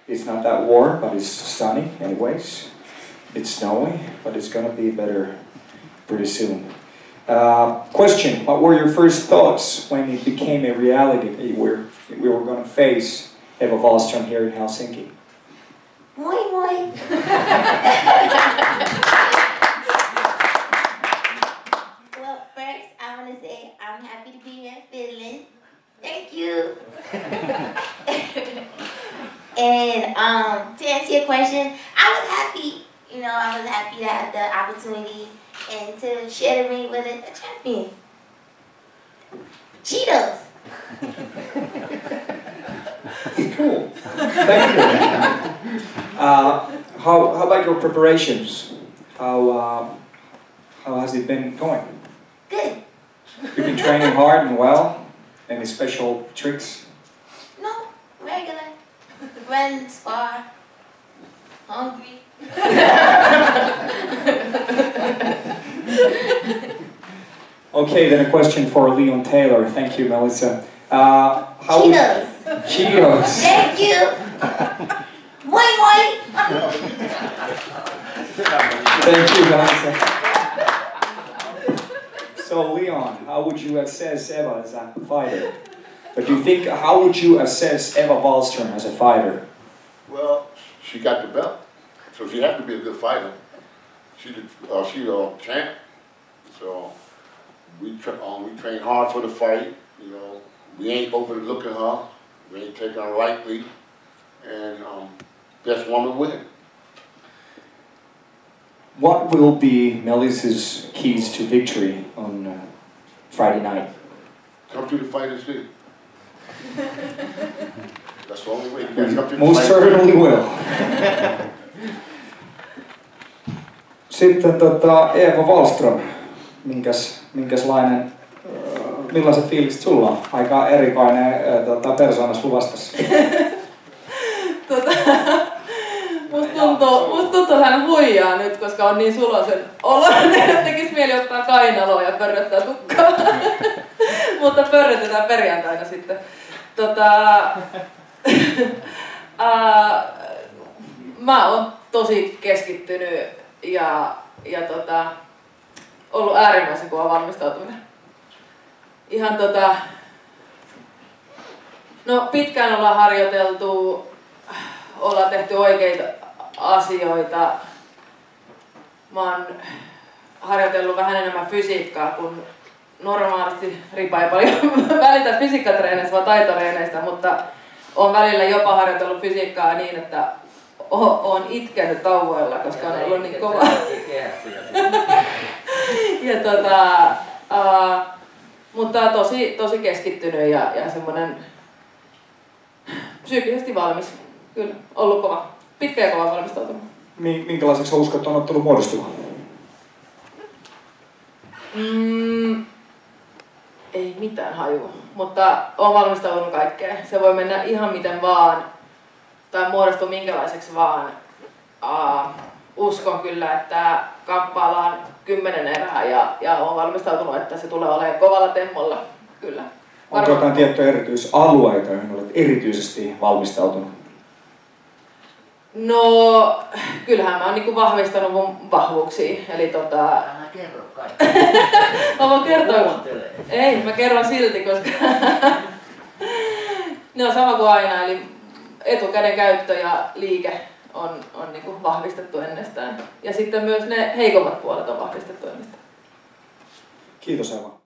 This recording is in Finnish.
It's not that warm, but it's sunny anyways. It's snowy, but it's gonna be better pretty soon. Question, what were your first thoughts when it became a reality that we were gonna face Eva Wahlström here in Helsinki? Moi moi! Well, first I want to say I'm happy to be here in Finland. Thank you. And to answer your question, I was happy. You know, I was happy to have the opportunity and to share the ring with a champion. Cheetos. Cool. Thank you. How about your preparations? How has it been going? Good. You've been training hard and well. Any special tricks? No, regular. Run, spar, hungry. Okay, then a question for Leon Taylor. Thank you, Melissa. Cheetos. Cheetos. Thank you. Moi moi. Thank you, Melissa. So, Leon, how would you assess Eva as a fighter? But do you think, how would you assess Eva Wahlström as a fighter? Well, she got the belt, so she has to be a good fighter. She's a champ, so we train hard for the fight. You know, we ain't overlooking her, we ain't taking her lightly, and best woman win. What will be Melissa's keys to victory on Friday night? Come to the fight and see. That's the only way. You gotta come to the Most fight. certainly will. Sitten Eva Wahlström, millaiset fiilikset sulla on? Aika erikoinen persoonas luvastasi. Musta tuntuu, että hän huijaa nyt, koska on niin suloisen oloinen, että tekisi mieli ottaa kainaloa ja pörröttää tukkaa. Mutta pörrötetään perjantaina sitten. Mä oon tosi keskittynyt ja ollut äärimmäisen kova valmistautuminen. Ihan no pitkään ollaan harjoiteltu, ollaan tehty oikeita asioita. Mä oon harjoitellut vähän enemmän fysiikkaa, kun normaalisti Ripa ei paljon välitä fysiikkatreeneistä vaan taitotreeneistä, mutta oon välillä jopa harjoitellut fysiikkaa niin, että oon itkenyt tauoilla, koska on ollut niin kova. Mutta tosi keskittynyt ja semmoinen psyykkisesti valmis. Kyllä, ollut kova. Pitkä ja kova valmistautunut. Minkälaiseksi uskot on ottelu muodostuva? Ei mitään hajua, mutta olen valmistautunut kaikkeen. Se voi mennä ihan miten vaan tai muodostua minkälaiseksi vaan. Uskon kyllä, että kamppaillaan 10 erää ja olen valmistautunut, että se tulee olemaan kovalla tempolla. Kyllä. Onko jotain tiettyjä erityisalueita, joihin olet erityisesti valmistautunut? No, kyllähän mä oon niinku vahvistanut mun vahvuuksia, eli Älä kerro kaikki. mä voin kertoa. Ei, mä kerron silti, koska ne on sama kuin aina, eli etukäden käyttö ja liike on niinku vahvistettu ennestään. Ja sitten myös ne heikommat puolet on vahvistettu ennestään. Kiitos Eva.